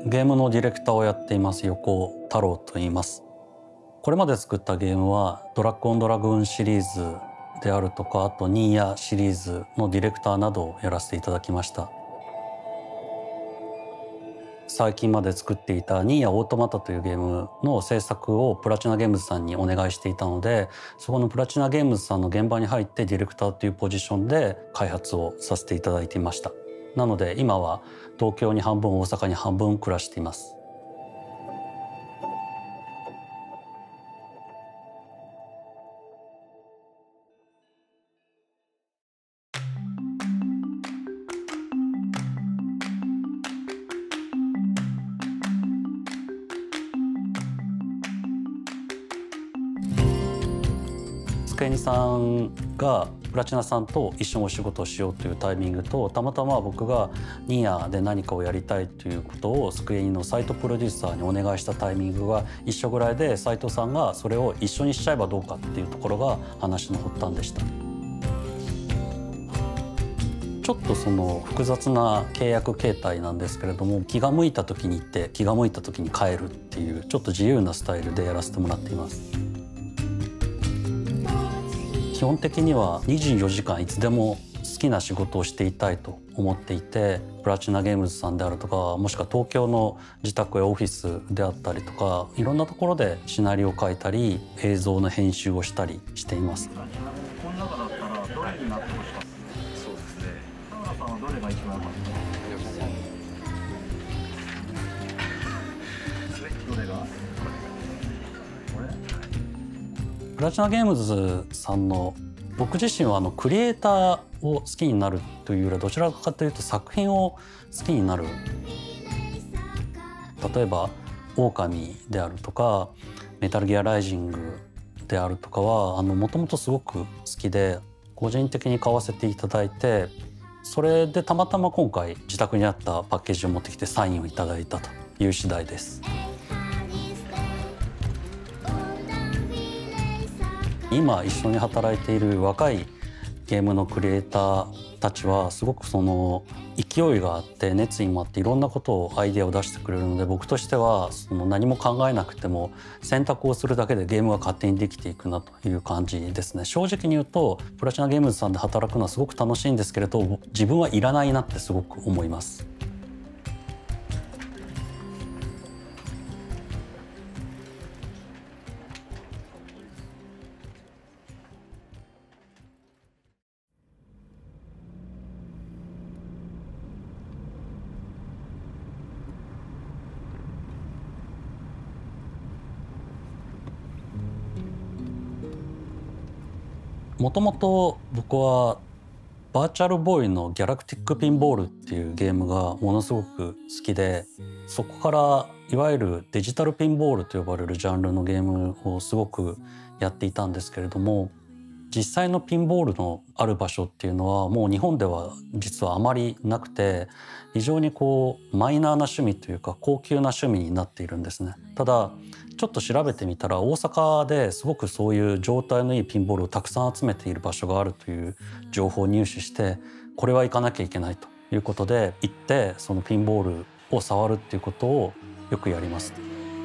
ゲームのディレクターをやっています横尾太郎と言います。これまで作ったゲームはドラッグオンドラグーンシリーズであるとか、あとニーヤシリーズのディレクターなどをやらせていただきました。最近まで作っていたニーヤオートマタというゲームの制作をプラチナゲームズさんにお願いしていたので、そこのプラチナゲームズさんの現場に入ってディレクターというポジションで開発をさせていただいていました。なので今は東京に半分大阪に半分暮らしています。スクエニさんがプラチナさんと一緒にお仕事をしようというタイミングと、たまたま僕がニーヤで何かをやりたいということをスクエニのサイトプロデューサーにお願いしたタイミングが一緒ぐらいで、斉藤さんがそれを一緒にしちゃえばどうかっていうところが話の発端でした。ちょっとその複雑な契約形態なんですけれども、気が向いた時に行って気が向いた時に帰るっていうちょっと自由なスタイルでやらせてもらっています。基本的には24時間いつでも好きな仕事をしていたいと思っていて、プラチナゲームズさんであるとか、もしくは東京の自宅やオフィスであったりとか、いろんなところでシナリオを書いたり映像の編集をしたりしています。 この中だったらどれになってほしかった？そうですね。田村さんはどれが一番良かった？どれが？これ？ プラチナゲームズさんの、僕自身はクリエイターを好きになるというよりはどちらかというと作品を好きになる。例えば「オオカミ」であるとか「メタルギアライジング」であるとかはもともとすごく好きで、個人的に買わせていただいて、それでたまたま今回自宅にあったパッケージを持ってきてサインをいただいたという次第です。今一緒に働いている若いゲームのクリエイターたちはすごくその勢いがあって熱意もあって、いろんなことをアイデアを出してくれるので、僕としてはその何も考えなくても選択をするだけでゲームが勝手にできていくなという感じですね。正直に言うとプラチナゲームズさんで働くのはすごく楽しいんですけれど、自分はいらないなってすごく思います。もともと僕はバーチャルボーイのギャラクティックピンボールっていうゲームがものすごく好きで、そこからいわゆるデジタルピンボールと呼ばれるジャンルのゲームをすごくやっていたんですけれども、実際のピンボールのある場所っていうのはもう日本では実はあまりなくて、非常にマイナーな趣味というか高級な趣味になっているんですね。ただちょっと調べてみたら、大阪ですごくそういう状態のいいピンボールをたくさん集めている場所があるという情報を入手して、これは行かなきゃいけないということで行って、そのピンボールを触るっていうことをよくやります。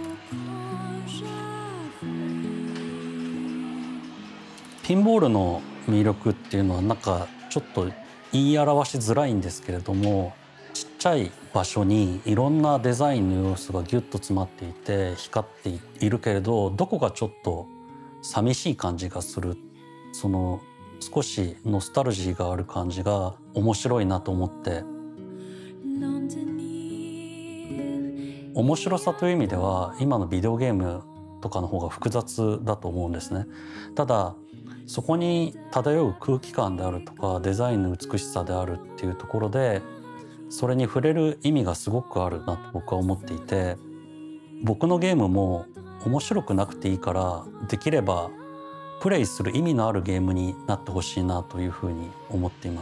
ピンボールの魅力っていうのはなんかちょっと言い表しづらいんですけれども、ちっちゃい場所にいろんなデザインの要素がギュッと詰まっていて光っているけれど、どこかちょっと寂しい感じがする、その少しノスタルジーがある感じが面白いなと思って、面白さという意味では今のビデオゲームとかの方が複雑だと思うんですね。ただそこに漂う空気感であるとかデザインの美しさであるっていうところで、それに触れる意味がすごくあるなと僕は思っていて、僕のゲームも面白くなくていいから、できればプレイする意味のあるゲームになってほしいなというふうに思っています。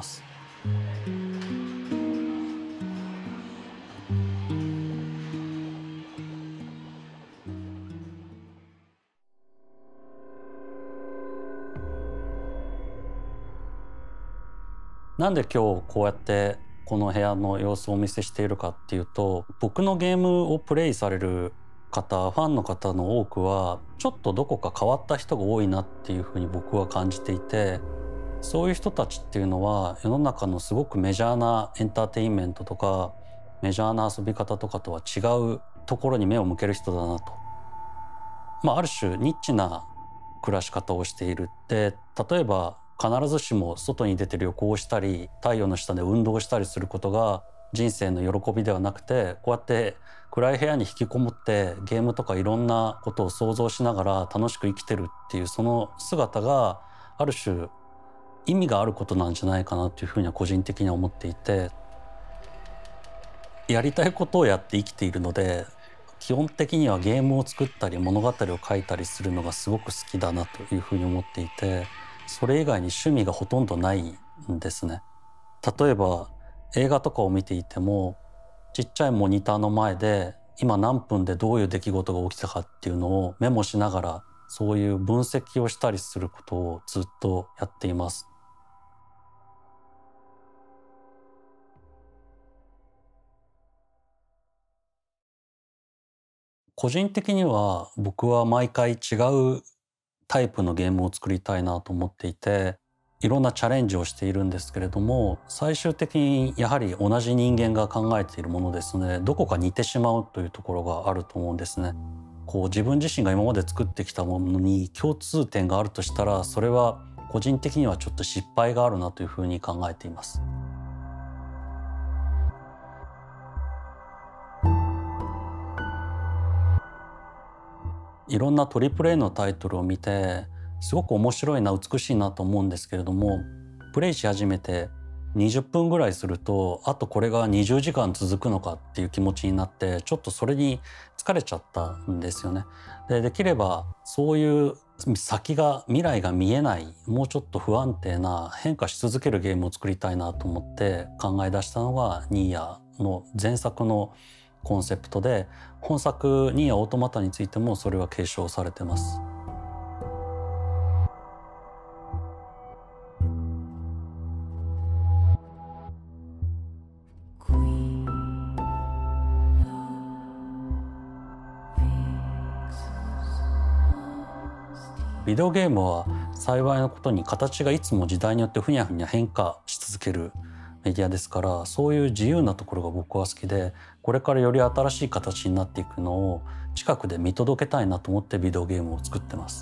なんで今日こうやってこの部屋の様子をお見せしているかっていうと、僕のゲームをプレイされる方、ファンの方の多くはちょっとどこか変わった人が多いなっていうふうに僕は感じていて、そういう人たちっていうのは世の中のすごくメジャーなエンターテインメントとかメジャーな遊び方とかとは違うところに目を向ける人だなと。ある種ニッチな暮らし方をしている。で、例えば必ずしも外に出て旅行したり太陽の下で運動したりすることが人生の喜びではなくて、こうやって暗い部屋に引きこもってゲームとかいろんなことを想像しながら楽しく生きてるっていうその姿がある種意味があることなんじゃないかなというふうには個人的には思っていて、やりたいことをやって生きているので、基本的にはゲームを作ったり物語を書いたりするのがすごく好きだなというふうに思っていて、それ以外に趣味がほとんどないんですね。例えば映画とかを見ていても、ちっちゃいモニターの前で今何分でどういう出来事が起きたかっていうのをメモしながら、そういう分析をしたりすることをずっとやっています。個人的には僕は毎回違うタイプのゲームを作りたいなと思っていて、いろんなチャレンジをしているんですけれども、最終的にやはり同じ人間が考えているものですので、どこか似てしまうというところがあると思うんですね。自分自身が今まで作ってきたものに共通点があるとしたら、それは個人的にはちょっと失敗があるなというふうに考えています。いろんなAAAのタイトルを見てすごく面白いな、美しいなと思うんですけれども、プレイし始めて20分ぐらいすると、あとこれが20時間続くのかっていう気持ちになって、ちょっとそれに疲れちゃったんですよね。できればそういう未来が見えない、もうちょっと不安定な変化し続けるゲームを作りたいなと思って考え出したのがニーヤの前作のコンセプトで、本作ニーヤオートマタについてもそれは継承されてます。ビデオゲームは幸いなことに形がいつも時代によってふにゃふにゃ変化し続けるメディアですから、そういう自由なところが僕は好きで、これからより新しい形になっていくのを近くで見届けたいなと思ってビデオゲームを作ってます。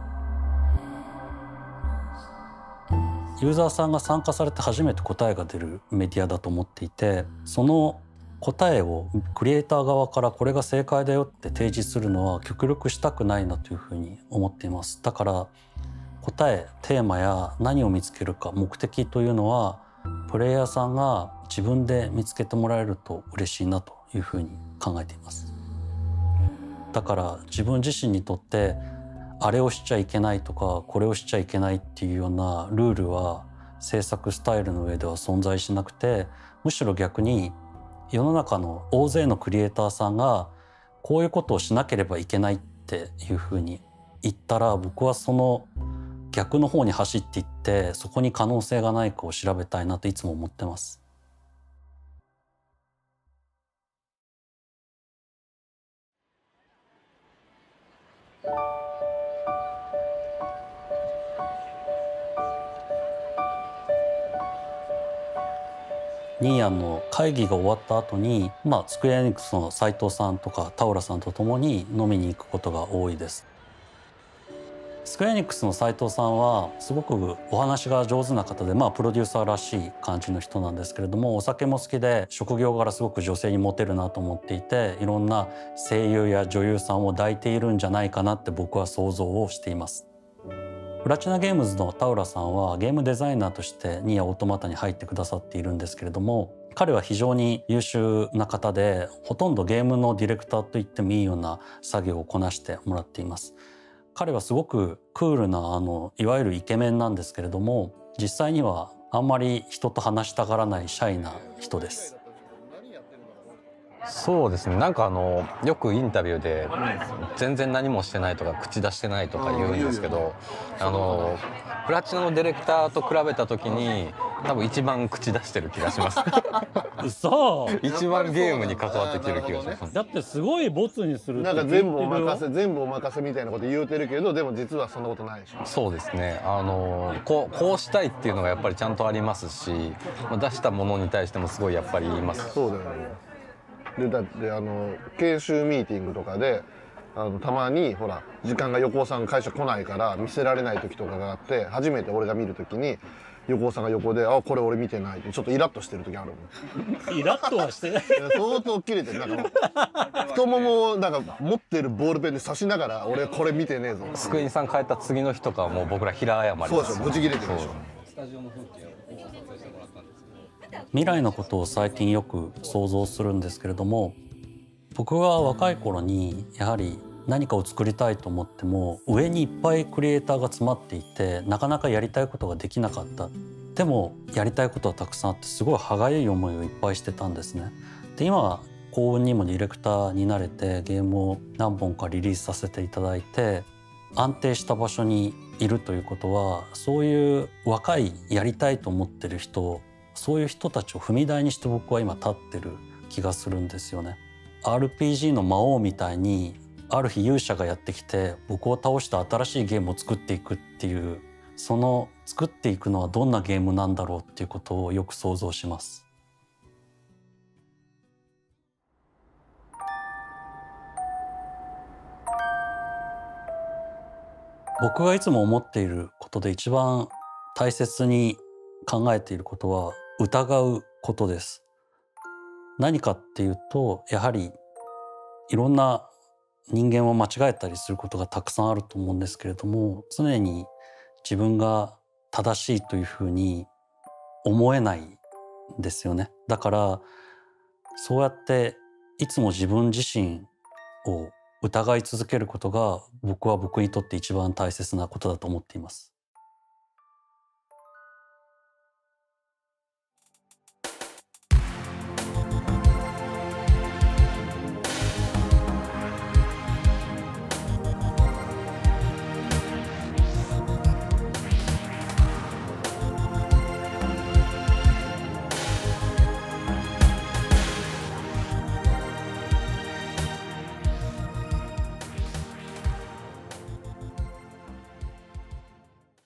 ユーザーさんが参加されて初めて答えが出るメディアだと思っていて、その答えをクリエイター側からこれが正解だよって提示するのは極力したくないなというふうに思っています。だから答え、テーマや何を見つけるか、目的というのはプレイヤーさんが自分で見つけてもらえると嬉しいなというふうに考えています。だから自分自身にとってあれをしちゃいけないとかこれをしちゃいけないっていうようなルールは制作スタイルの上では存在しなくて、むしろ逆に世の中の大勢のクリエイターさんがこういうことをしなければいけないっていうふうに言ったら、僕はその逆の方に走っていってそこに可能性がないかを調べたいなといつも思ってます。ニーヤンの会議が終わった後に、スクエアエニックスの斉藤さんとか田浦さんと共に飲みに行くことが多いです。スクエアエニックスの斉藤さんはすごくお話が上手な方で、プロデューサーらしい感じの人なんですけれども、お酒も好きで職業柄すごく女性にモテるなと思っていて、いろんな声優や女優さんを抱いているんじゃないかなって僕は想像をしています。プラチナゲームズの田浦さんはゲームデザイナーとしてニーヤオートマタに入ってくださっているんですけれども、彼は非常に優秀な方で、ほとんどゲームのディレクターと言ってもいいような作業をこなしてもらっています。彼はすごくクールないわゆるイケメンなんですけれども、実際にはあんまり人と話したがらないシャイな人です。 そうですね、よくインタビューで全然何もしてないとか口出してないとか言うんですけど、プラチナのディレクターと比べた時に多分一番口出してる気がします嘘。 一番ゲームに関わってきてる気がします。 だってすごいボツにするってなんか聞いてるよ。 全部お任せみたいなこと言うてるけど、でも実はそんなことないでしょ。 そうですね、こうしたいっていうのがやっぱりちゃんとありますし、出したものに対してもすごいやっぱり言います。 そうだよね。でだって研修ミーティングとかでたまにほら時間が横尾さんが会社来ないから見せられない時とかがあって、初めて俺が見る時に横尾さんが横で「あこれ俺見てない」ってちょっとイラッとしてる時あるもん。 イラッとはしてない。 相当切れてる。なんかもう太ももをなんか持ってるボールペンで刺しながら「俺これ見てねえぞ」 スクイーンさん帰った次の日とかはもう僕ら平謝りです。 そうでしょ、ブチ切れてるでしょ。 未来のことを最近よく想像するんですけれども、僕が若い頃にやはり何かを作りたいと思っても上にいっぱいクリエイターが詰まっていて、なかなかやりたいことができなかった。でもやりたいことはたくさんあって、すごい歯がゆい思いをいっぱいしてたんですね。で今は幸運にもディレクターになれてゲームを何本かリリースさせていただいて、安定した場所にいるということは、そういう若いやりたいと思ってる人、そういう人たちを踏み台にして僕は今立ってる気がするんですよね。RPG の魔王みたいにある日勇者がやってきて僕を倒して新しいゲームを作っていくっていう、その作っていくのはどんなゲームなんだろうっていうことをよく想像します。僕がいつも思っていることで一番大切に考えていることは疑うことです。何かっていうと、やはりいろんな人間は間違えたりすることがたくさんあると思うんですけれども、常に自分が正しいというふうに思えないんですよね。だからそうやっていつも自分自身を疑い続けることが僕にとって一番大切なことだと思っています。